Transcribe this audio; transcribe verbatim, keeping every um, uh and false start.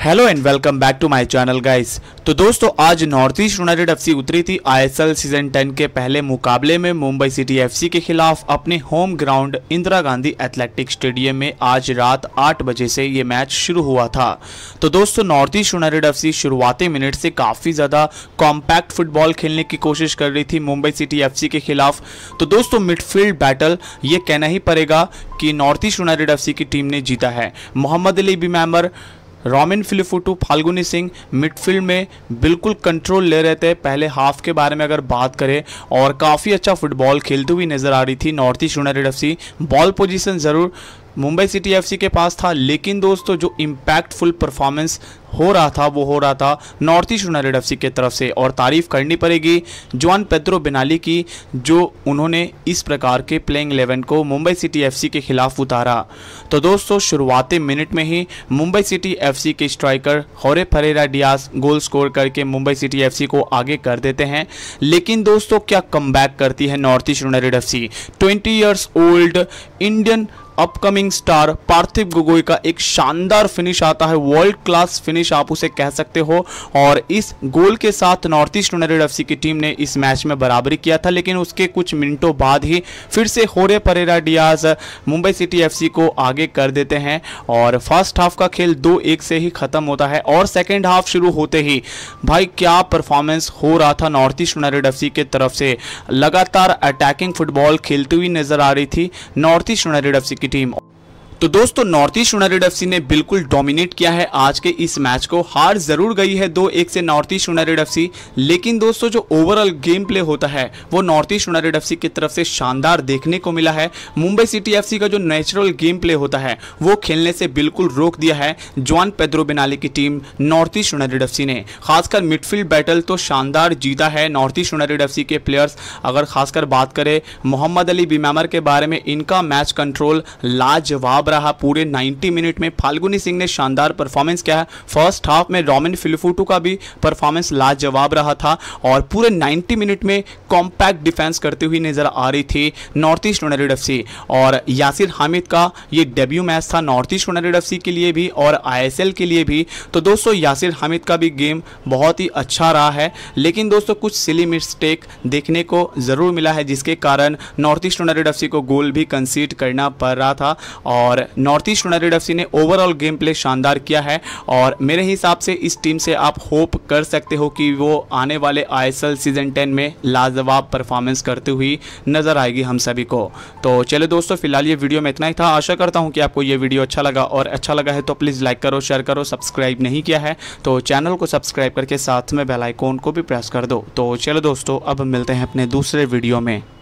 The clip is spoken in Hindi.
Hello and welcome back to my channel guys. तो दोस्तों आज नॉर्थ ईस्ट यूनाइटेड एफसी उतरी थी आईएसएल सीजन टेन के पहले मुकाबले में मुंबई सिटी एफसी के खिलाफ अपने home ground Indira Gandhi athletic stadium में। आज रात आठ बजे से ये मैच शुरू हुआ था। तो दोस्तों नॉर्थ ईस्ट यूनाइटेड एफसी शुरुआती मिनट से काफ़ी ज़्यादा कॉम्पैक्ट फुटबॉल खेलने की कोशिश कर रही थी मुंबई सिटी एफसी के खिलाफ। तो दोस्तों मिडफील्ड बैटल ये कहना ही पड़ेगा कि नॉर्थ ईस्ट यूनाइटेड एफसी की टीम ने जीता है। Mohammed Ali Bemammer, Romain Philippoteaux, Phalguni Singh midfield में बिल्कुल कंट्रोल ले रहे थे। पहले हाफ के बारे में अगर बात करें और काफ़ी अच्छा फुटबॉल खेलती हुई नज़र आ रही थी North East United FC. Ball position ज़रूर मुंबई सिटी एफसी के पास था, लेकिन दोस्तों जो इम्पैक्टफुल परफॉर्मेंस हो रहा था वो हो रहा था नॉर्थ ईस्ट यूनाइटेड एफसी की तरफ से। और तारीफ़ करनी पड़ेगी जुआन पेड्रो बेनाली की, जो उन्होंने इस प्रकार के प्लेइंग इलेवन को मुंबई सिटी एफसी के खिलाफ उतारा। तो दोस्तों शुरुआती मिनट में ही मुंबई सिटी एफसी के स्ट्राइकर होरे फरेरा डियास गोल स्कोर करके मुंबई सिटी एफसी को आगे कर देते हैं। लेकिन दोस्तों क्या कमबैक करती है North East United FC. Twenty years old Indian upcoming star Parthib Gogoi का एक शानदार फिनिश आता है, वर्ल्ड क्लास फिनिश आप उसे कह सकते हो। और इस गोल के साथ नॉर्थ ईस्ट यूनाइटेड एफसी की टीम ने इस मैच में बराबरी किया था, लेकिन उसके कुछ मिनटों बाद ही फिर से होरे Pereyra Diaz Mumbai City FC को आगे कर देते हैं और फर्स्ट हाफ का खेल दो एक से ही खत्म होता है। और सेकेंड हाफ शुरू होते ही भाई क्या परफॉर्मेंस हो रहा था नॉर्थ ईस्ट यूनाइटेड एफसी की तरफ से। लगातार अटैकिंग फुटबॉल खेलती हुई नजर आ रही थी नॉर्थ ईस्ट यूनाइटेड एफसी की टीम। तो दोस्तों नॉर्थ ईस्ट यूनाइटेड एफसी ने बिल्कुल डोमिनेट किया है आज के इस मैच को। हार जरूर गई है दो एक से नॉर्थ ईस्ट यूनाइटेड एफसी, लेकिन दोस्तों जो ओवरऑल गेम प्ले होता है वो नॉर्थ ईस्ट यूनाइटेड एफसी की तरफ से शानदार देखने को मिला है। मुंबई सिटी एफसी का जो नेचुरल गेम प्ले होता है वो खेलने से बिल्कुल रोक दिया है जुआन पेड्रो बेनाली की team North East United FC ने। खासकर मिडफील्ड बैटल तो शानदार जीता है नॉर्थ ईस्ट यूनाइटेड एफसी के प्लेयर्स। अगर खासकर बात करें मोहम्मद अली बीमैमर के बारे में, इनका मैच कंट्रोल लाजवाब रहा पूरे नब्बे मिनट में। फाल्गुनी सिंह ने शानदार परफॉर्मेंस किया है। फर्स्ट हाफ में रोमिन फिलिफुटू का भी परफॉर्मेंस लाजवाब रहा था और पूरे नब्बे मिनट में कॉम्पैक्ट डिफेंस करती हुई नजर आ रही थी नॉर्थ ईस्ट यूनाइटेड एफसी। और यासिर हामिद का ये डेब्यू मैच था नॉर्थ ईस्ट यूनाइटेड एफसी के लिए भी और आईएसएल के लिए भी। तो दोस्तों यासिर हामिद का भी गेम बहुत ही अच्छा रहा है, लेकिन दोस्तों कुछ सिली मिस्टेक देखने को ज़रूर मिला है, जिसके कारण नॉर्थ ईस्ट यूनाइटेड एफसी को गोल भी कंसीड करना पड़ रहा था। और नॉर्थ ईस्ट यूनाइटेड एफसी ने ओवरऑल गेम प्ले शानदार किया है और मेरे हिसाब से इस टीम से आप होप कर सकते हो कि वो आने वाले आईएसएल सीजन टेन में लाजवाब परफॉर्मेंस करती हुई नजर आएगी हम सभी को। तो चलो दोस्तों फिलहाल ये वीडियो में इतना ही था। आशा करता हूँ कि आपको ये वीडियो अच्छा लगा, और अच्छा लगा है तो प्लीज़ लाइक करो, शेयर करो। सब्सक्राइब नहीं किया है तो चैनल को सब्सक्राइब करके साथ में बेल आइकॉन को भी प्रेस कर दो। तो चलो दोस्तों अब मिलते हैं अपने दूसरे वीडियो में।